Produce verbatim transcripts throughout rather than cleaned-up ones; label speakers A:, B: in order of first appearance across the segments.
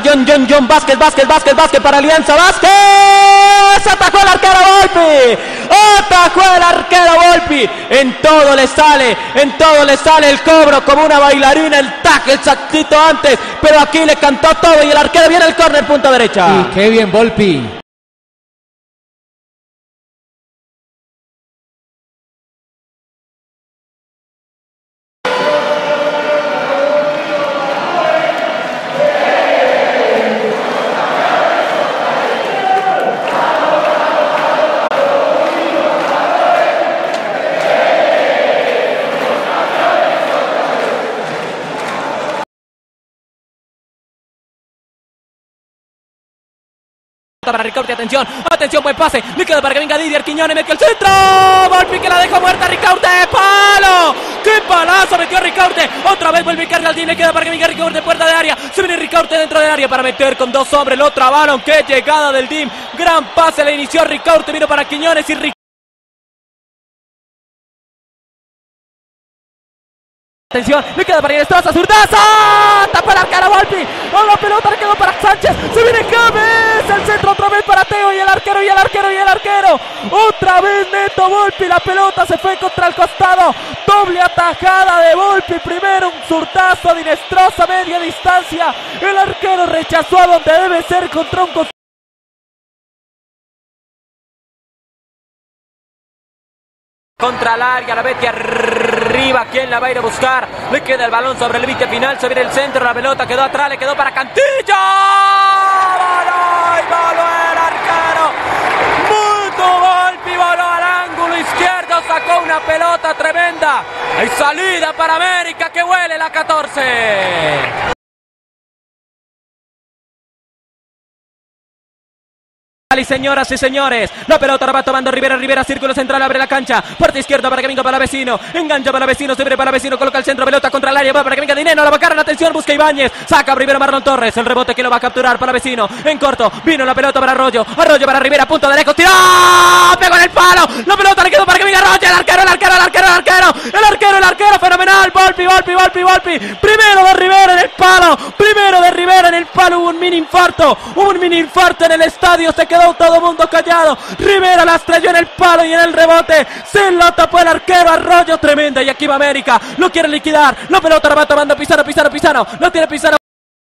A: John, John, John, Vázquez, Vázquez, Vázquez, Vázquez para Alianza, Vázquez, atajó el arquero Volpi, atajó el arquero Volpi, en todo le sale, en todo le sale el cobro como una bailarina, el tackle exactito antes, pero aquí le cantó todo y el arquero viene al córner, punta derecha.
B: Y qué bien Volpi.
A: Para Ricaurte, atención, atención, buen pase, le queda para que venga Didier Quiñones, metió el centro, Volpi que la dejó muerta, Ricaurte, palo, qué palazo metió Ricaurte, otra vez vuelve Caraldín, le queda para que venga Ricaurte, puerta de área, se viene Ricaurte dentro del área para meter con dos hombres, lo trabaron, qué llegada del D I M, gran pase, le inició Ricaurte, vino para Quiñones y Ricaurte. Atención, le queda para Inestrosa, zurdaza, tapa el arquero Volpi, oh, la pelota le quedó para Sánchez, se viene James, el centro otra vez para Teo y el arquero y el arquero y el arquero, otra vez Neto Volpi, la pelota se fue contra el costado, doble atajada de Volpi, primero un zurdazo de Inestrosa, media distancia, el arquero rechazó a donde debe ser contra un costado. Contra el área, la mete arriba, ¿quién la va a ir a buscar? Le queda el balón sobre el límite final, se viene el centro, la pelota quedó atrás, le quedó para Cantillo. ¡Voló! ¡Y voló el arquero! ¡Muto Volpi! Voló al ángulo izquierdo, sacó una pelota tremenda. Hay salida para América, que huele la catorce. Y señoras y señores, la pelota la va tomando Rivera, Rivera, círculo central, abre la cancha, parte izquierda para que venga para Vecino, engancha para Vecino, se viene para Vecino, coloca el centro, pelota contra el área, va para que venga Dineno, la va a cargar, atención, busca Ibáñez, saca primero Marlon Torres, el rebote que lo va a capturar para Vecino, en corto, vino la pelota para Arroyo, Arroyo para Rivera, punto de lejos, tiró, pegó en el palo, la pelota le quedó para que venga Arroyo, el arquero, el arquero, el arquero, el arquero, el arquero, el arquero, fenomenal, Volpi, Volpi, Volpi, Volpi, primero de Rivera en el palo, primero de Rivera en el palo, hubo un mini infarto, hubo un mini infarto en el estadio, se quedó todo el mundo callado. Rivera la estrelló en el palo y en el rebote se lo tapó el arquero, Arroyo, tremenda, y aquí va América, lo quiere liquidar, la pelota la va tomando Pizarro, Pizarro, Pizarro, lo tiene Pizarro.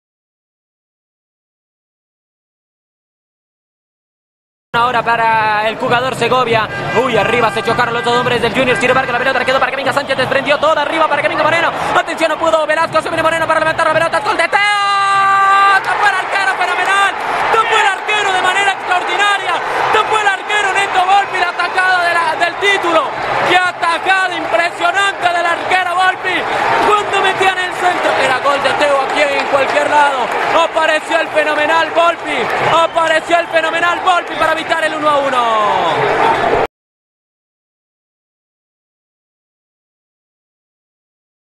A: Ahora para el jugador Segovia, uy, arriba se chocaron los dos hombres del Junior, sin embargo la pelota le quedó para que venga Sánchez, desprendió toda arriba para que venga Moreno, atención, no pudo Velasco, se viene Moreno para levantar la pelota, gol de Teo, tapó el arquero, fenomenal, tapó el arquero de manera extraordinaria, tapó el arquero Neto Volpi, la atacada de la, del título, qué atajada impresionante del arquero Volpi, cuando metían el centro, era gol de Teo aquí en cualquier lado, apareció el fenomenal Volpi, apareció el fenomenal Volpi para evitar el uno a uno.